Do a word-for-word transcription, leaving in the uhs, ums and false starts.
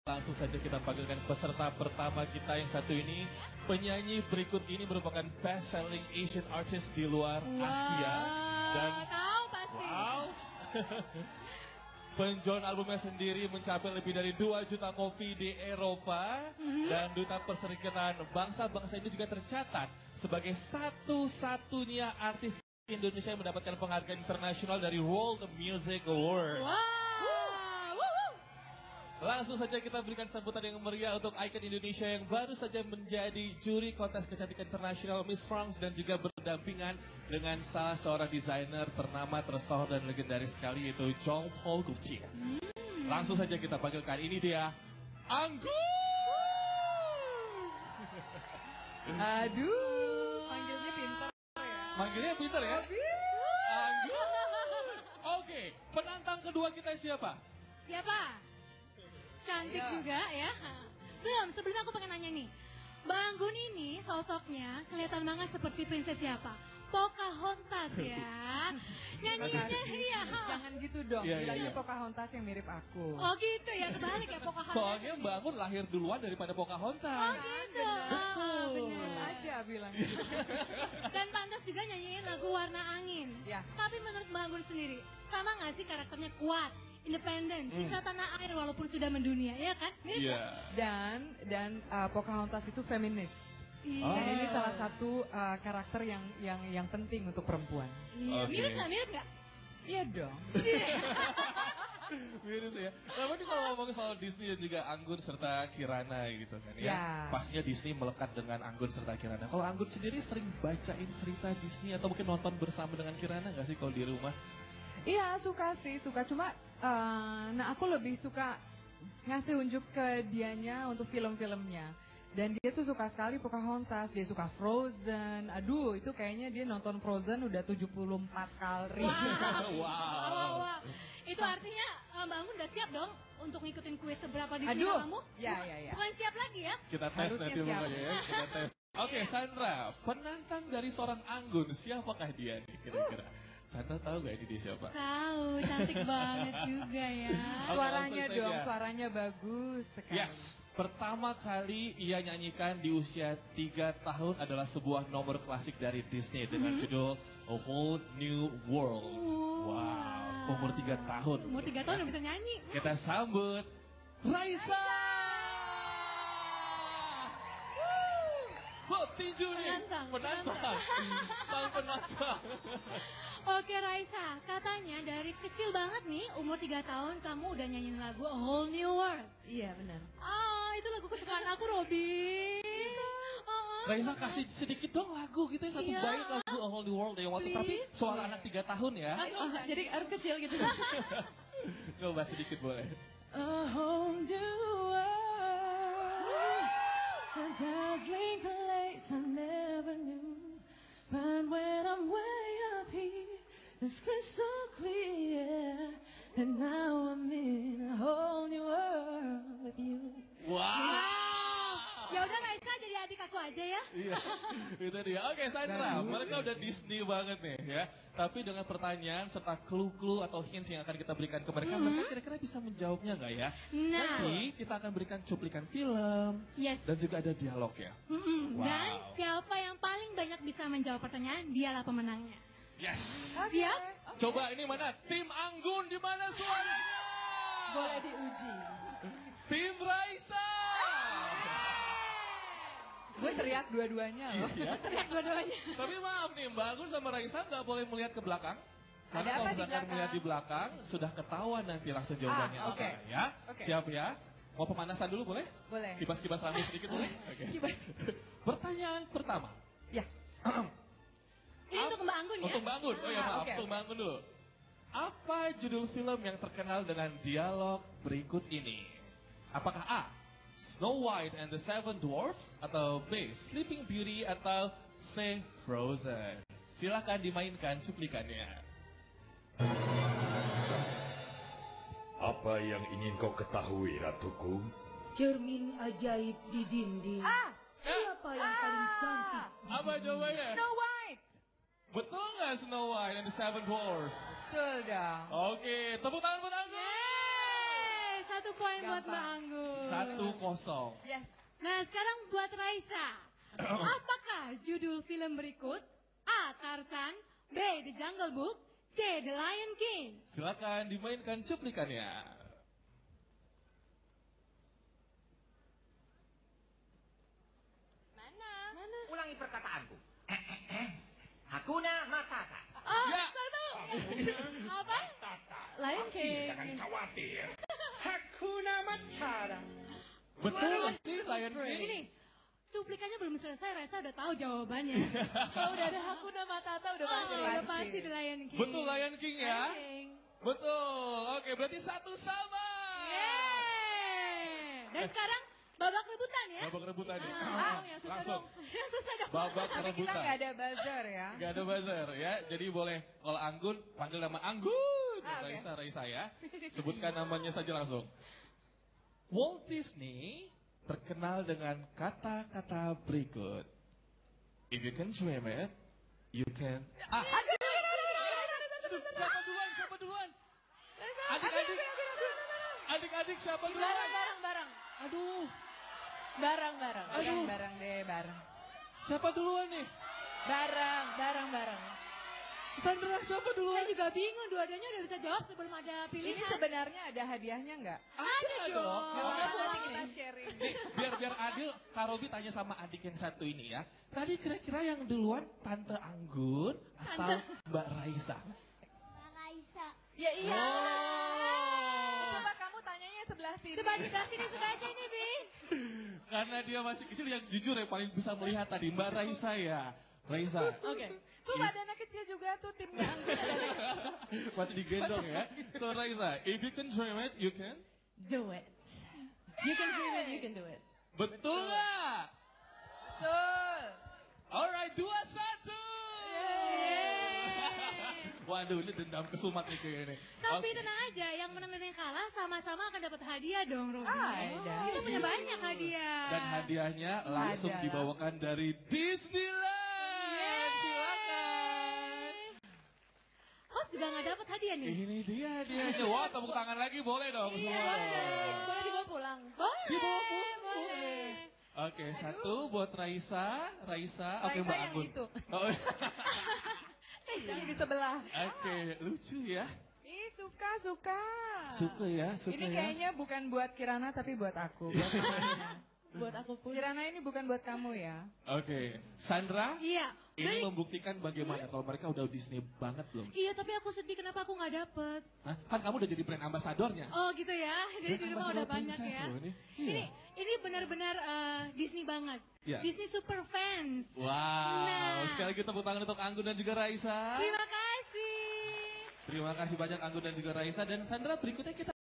Langsung saja kita panggilkan peserta pertama kita yang satu ini. Penyanyi berikut ini merupakan best selling Asian artist di luar wow, Asia. Dan tahu pasti. Wow. Penjualan albumnya sendiri mencapai lebih dari dua juta kopi di Eropa. Mm-hmm. Dan Duta Perserikatan Bangsa-Bangsa ini juga tercatat sebagai satu-satunya artis Indonesia yang mendapatkan penghargaan internasional dari World Music Award. Wow. Langsung saja kita berikan sambutan yang meriah untuk ikon Indonesia yang baru saja menjadi juri kontes kecantikan internasional Miss France dan juga berdampingan dengan salah seorang desainer ternama, tersohor dan legendaris sekali yaitu Jean Paul Gaultier. Hmm. Langsung saja kita panggilkan, ini dia Anggun. Aduh, manggilnya pintar ya. Manggilnya pintar ya? Anggun. Oke, penantang kedua kita siapa? Siapa? Cantik ya. Juga ya. Belum, sebelumnya aku pengen nanya nih. Mbak Anggun ini sosoknya kelihatan banget seperti princess siapa? Pocahontas ya. Nyanyinya iya. Jangan gitu dong, ya, bilangnya ya, ya. Pocahontas yang mirip aku. Oh gitu ya, kebalik ya Pocahontas. Soalnya Mbak Anggun lahir duluan daripada Pocahontas. Oh gitu. Benar, benar aja bilang gitu. Dan pantas juga nyanyiin lagu Warna Angin. Ya. Tapi menurut Mbak Anggun sendiri, sama nggak sih karakternya kuat? Independen, cinta hmm. tanah air walaupun sudah mendunia, ya kan? Iya. Yeah. Dan dan uh, Pocahontas itu feminis. Iya. Dan ini salah satu uh, karakter yang yang yang penting untuk perempuan. Iya. Okay. Mirip nggak? Mirip nggak? Iya dong. Mirip ya. Tapi ini kalau ngomong soal Disney dan juga Anggun serta Kirana gitu kan ya. Ya. Pastinya Disney melekat dengan Anggun serta Kirana. Kalau Anggun sendiri sering bacain cerita Disney atau mungkin nonton bersama dengan Kirana nggak sih kalau di rumah? Iya suka sih, suka cuma uh, nah aku lebih suka ngasih unjuk ke dianya untuk film-filmnya. Dan dia tuh suka sekali Pocahontas, dia suka Frozen. Aduh, itu kayaknya dia nonton Frozen udah tujuh puluh empat kali. Wow. wow. wow, wow. Itu artinya Mbak Anggun udah siap dong untuk ngikutin kuis seberapa di sini kamu? Ya, ya, ya. Bukan siap lagi ya? Kita tes harusnya nanti siap. Makanya ya, kita tes. Oke, okay, Sandra, penantang dari seorang Anggun, siapakah dia nih kira-kira? Uh. Sandra tahu gak ini dia siapa? Tahu, cantik banget juga ya. Suaranya dong, suaranya bagus sekali. Yes, pertama kali ia nyanyikan di usia tiga tahun adalah sebuah nomor klasik dari Disney dengan mm-hmm. judul A Whole New World. Wow, wow. Umur tiga tahun. Umur tiga tahun udah bisa nyanyi. Kita sambut Raisa. Oh, tinju nih. Penantang. Penantang. Sang penantang. Oke Raisa, katanya dari kecil banget nih, umur tiga tahun kamu udah nyanyiin lagu A Whole New World. Iya benar. Ah, itu lagu kesukaan aku, Robby. Oh, Raisa kasih sedikit dong lagu gitu ya, satu iya. bait lagu A Whole New World yang waktu, tapi suara anak tiga tahun ya. Oh, jadi harus kecil gitu. Coba sedikit boleh. A whole new world, a dazzling place I never knew. But when I'm way up here, it's crystal clear. And now I'm in a whole new world with you. Wow. wow. Ya udah Raisa jadi adik aku aja ya. Iya, itu dia. Oke Sandra, mereka udah Disney banget nih ya. Tapi dengan pertanyaan serta clue-clue atau hint yang akan kita berikan ke mereka, mm-hmm. mereka kira-kira bisa menjawabnya nggak ya? Nah. Nanti kita akan berikan cuplikan film yes. dan juga ada dialog ya. Mm-hmm. Wow. Dan siapa yang paling banyak bisa menjawab pertanyaan, dialah pemenangnya. Yes. Okay. Siap? Okay. Coba ini mana? Tim Anggun di mana suaranya? Boleh diuji. Tim Raisa. Gue teriak dua-duanya loh. Iya. Teriak dua-duanya. Tapi maaf nih, Mbak Anggun sama Raisa nggak boleh melihat ke belakang. Karena ada kalau apa misalkan di melihat di belakang, sudah ketahuan nanti langsung jawabannya ah, okay. apa ya. Okay. Siap ya? Mau pemanasan dulu boleh? Boleh. Kipas-kipas rambut sedikit boleh? Oke. Okay. Pertanyaan pertama. Ya. Ini untuk Mbak Anggun ya? Untuk Mbak Anggun, oh ya maaf, ah, okay, untuk okay. Mbak Anggun dulu. Apa judul film yang terkenal dengan dialog berikut ini? Apakah A, Snow White and the Seven Dwarfs, atau B, Sleeping Beauty, atau C, Frozen? Silakan dimainkan cuplikannya. Apa yang ingin kau ketahui, Ratuku? Cermin ajaib di dinding. Ah! Siapa yang ah! paling cantik? Apa jawabannya? Snow White! Betul nggak Snow White and the Seven Dwarfs? Betul dong. Oke, tepuk tangan buat Anggun. Yeay, satu poin buat Mbak Gampang. Anggun. Satu kosong. Yes. Nah sekarang buat Raisa. Apakah judul film berikut? A. Tarzan, B. The Jungle Book, C. The Lion King. Silakan dimainkan cuplikannya. Mana? Ulangi perkataanku. Hakuna Matata. Ya. Apa? Lion King. Jangan khawatir. Hakuna Matata. Betul sih Lion King. Ini cuplikannya belum selesai, Raisa udah tahu jawabannya. Kalau udah ada Hakuna Matata udah Oh, pasti. udah pasti The Lion King. Betul Lion King ya. Lion King. Betul. Oke, berarti satu sama. Yeay. Dan sekarang babak rebutan ya. Babak rebutan nih. Ah, yang susah Langsung. dong. Yang susah dong. Babak Tapi kita rebutan. nggak ada buzzer ya. Gak ada buzzer ya. Jadi boleh kalau Anggun panggil nama Anggun. Ah, oke. Raisa, Raisa ya. Sebutkan namanya saja langsung. Walt Disney terkenal dengan kata-kata berikut. If you can dream it, you can... Ah! Aduh, siapa duluan? Siapa duluan? Adik-adik. Adik-adik siapa duluan? Barang, barang, barang. Aduh, Barang, barang. Bareng, bareng deh, bareng. siapa duluan nih? Bareng. Barang, barang. Sandra siapa Saya duluan? juga bingung, dua-duanya udah bisa jawab sebelum ada Ini pilihan. sebenarnya ada hadiahnya nggak? Ada dong. Nggak Nggak apa-apa, apa-apa. nanti kita sharing. Nih, biar biar adil, Kak Robi tanya sama adik yang satu ini ya. Tadi kira-kira yang duluan Tante Anggun atau Mbak Raisa? Raisa. Ya iya. Oh, Coba kamu tanyanya sebelah sini. Coba di sebelah sini, sebelah sini, Bi. karena dia masih kecil yang jujur yang paling bisa melihat tadi Mbak Raisa ya. Raisa, Oke. Tuh badannya kecil juga tuh timnya Anggun. masih digendong ya. So Raisa, if you can dream it, you can. Do it. You can dream it, you can do it. Betul nggak? Betul. Alright, dua satu. Waduh, ini dendam kesumat nih kayaknya. Tapi Oke. tenang aja, yang menang dan yang kalah sama-sama akan dapat hadiah dong, Robi. Ah, iya. Kita punya banyak hadiah. Dan hadiahnya langsung Majalah. dibawakan dari Disneyland. Silakan. Host juga nggak dapat hadiah nih. Ini dia hadiahnya. Wah, tepuk tangan lagi boleh dong Iya, semua. boleh. Boleh dibawa pulang. Boleh, Dibawa pulang, boleh. Oke, satu buat Raisa, Raisa, oke Raisa Mbak yang Anggun. itu. Oh, Yang di sebelah. oke, lucu ya. Ih, suka, suka. Suka ya, suka Ini ya. kayaknya bukan buat Kirana tapi buat aku. Buat Kirana. Buat aku pun. Kirana ini bukan buat kamu ya. Oke, Sandra, Iya. ini Dari- membuktikan bagaimana kalau mereka udah Disney banget belum? Iya, tapi aku sedih kenapa aku nggak dapet. Hah? Kan kamu udah jadi brand ambasadornya. Oh gitu ya, jadi Brand di rumah ambassador udah banyak princess ya. loh ini. Ini Iya. ini benar-benar eh, Disney banget. Iya. Disney super fans. Wow, Nah. sekali lagi tepuk tangan untuk Anggun dan juga Raisa. Terima kasih. Terima kasih banyak Anggun dan juga Raisa. Dan Sandra, berikutnya kita